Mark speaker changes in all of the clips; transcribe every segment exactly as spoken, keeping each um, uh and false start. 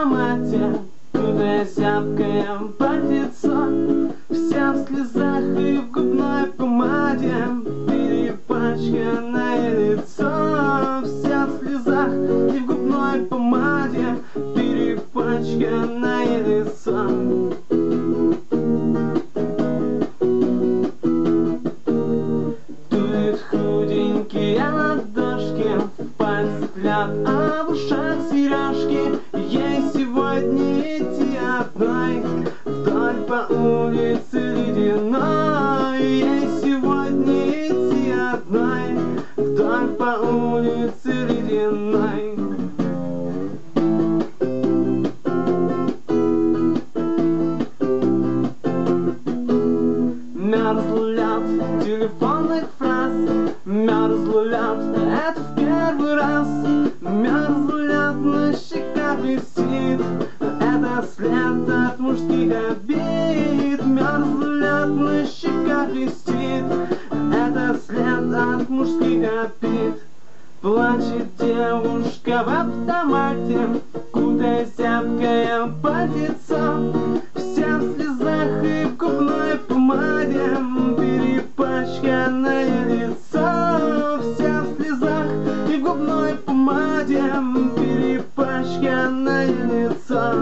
Speaker 1: автомате, куда зябкое пальто, вся в слезах и в губной помаде, перепачканное лицо, вся в слезах и в губной помаде, перепачканное лицо. Дуют худенькие ладошки, в пальцах ляд, а в ушах сережки. Ей сегодня идти одной вдоль по улице ледяной. Ей сегодня идти одной вдоль по улице ледяной. Мерзлый лед телефонных фраз, мерзлый лед, это в первый раз. Мерзлый лед на щеках висит, это след от мужских обид. Мерзлый лед на щеках висит, это след от мужских обид. Плачет девушка в автомате, кутая зябкое пальтецо, вся в слезах и в губной помаде, перепачканное лицо. Вся в слезах и в губной помаде, перепачканное лицо.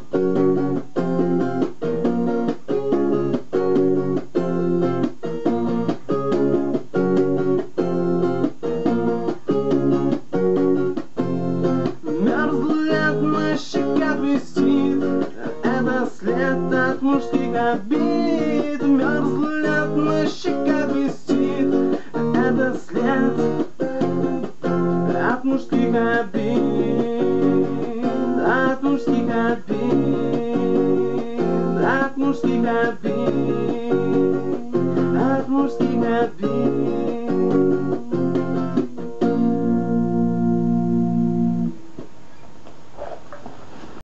Speaker 1: Мерзлый лед на щеках висит, это след от мужских обид. Мерзлый лед на щеках висит, это след от мужских обид. От мужских обид, от мужских обид, от мужских обид.